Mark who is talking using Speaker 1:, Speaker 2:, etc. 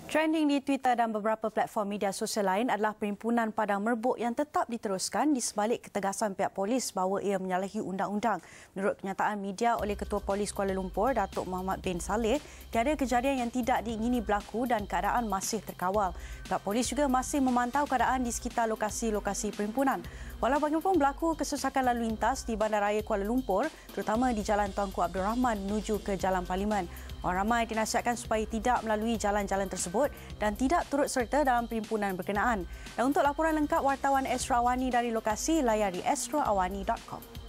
Speaker 1: Trending di Twitter dan beberapa platform media sosial lain adalah perhimpunan padang merbuk yang tetap diteruskan di sebalik ketegasan pihak polis bahawa ia menyalahi undang-undang. Menurut kenyataan media oleh Ketua Polis Kuala Lumpur, Datuk Muhammad bin Saleh, tiada kejadian yang tidak diingini berlaku dan keadaan masih terkawal. Pihak polis juga masih memantau keadaan di sekitar lokasi-lokasi perhimpunan. Walau bagaimanapun berlaku kesesakan lalu lintas di Bandaraya Kuala Lumpur, terutama di Jalan Tuanku Abdul Rahman menuju ke Jalan Parlimen. Orang ramai dinasihatkan supaya tidak melalui jalan-jalan tersebut dan tidak turut serta dalam perhimpunan berkenaan. Dan untuk laporan lengkap wartawan Esra Awani dari lokasi, layari esraawani.com.